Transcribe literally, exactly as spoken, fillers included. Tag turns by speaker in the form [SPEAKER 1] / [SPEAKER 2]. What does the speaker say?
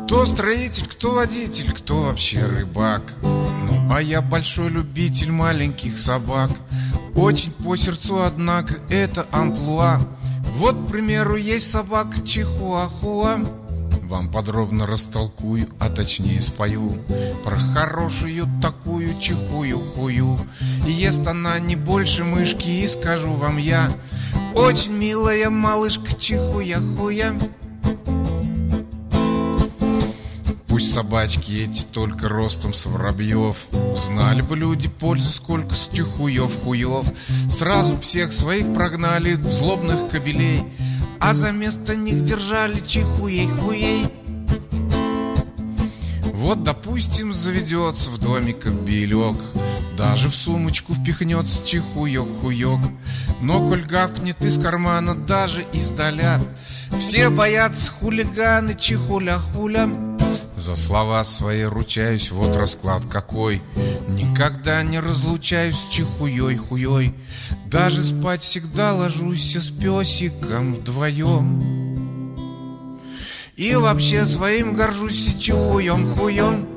[SPEAKER 1] Кто строитель, кто водитель, кто вообще рыбак. Ну, а я большой любитель маленьких собак. Очень по сердцу, однако, это амплуа. Вот, к примеру, есть собака чихуахуа. Вам подробно растолкую, а точнее спою про хорошую такую чихую-хую. И ест она не больше мышки, и скажу вам я: очень милая малышка чихуя-хуя. Пусть собачки эти только ростом с воробьев, знали бы люди пользы сколько с чихуев-хуев. Сразу всех своих прогнали, злобных кобелей, а за место них держали чихуей-хуей. Вот, допустим, заведется в доме кобелек, даже в сумочку впихнется чихуек-хуек. Но коль гавкнет из кармана даже издаля, все боятся хулиганы чихуля-хуля. За слова свои ручаюсь, вот расклад какой. Никогда не разлучаюсь с чихуей-хуей. Даже спать всегда ложусь с песиком вдвоем. И вообще своим горжусь чихуем-хуем.